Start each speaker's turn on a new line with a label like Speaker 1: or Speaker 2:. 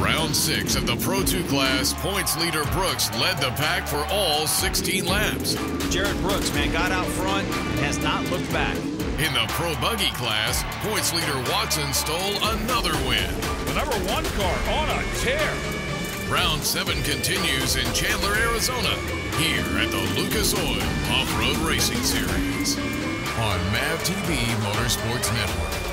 Speaker 1: Round 6 of the Pro 2 class, points leader Brooks led the pack for all 16 laps.
Speaker 2: Jared Brooks, man, got out front and has not looked back.
Speaker 1: In the Pro Buggy class, points leader Watson stole another win.
Speaker 3: The number 1 car on a tear.
Speaker 1: Round 7 continues in Chandler, Arizona, here at the Lucas Oil Off-Road Racing Series on MAVTV Motorsports Network.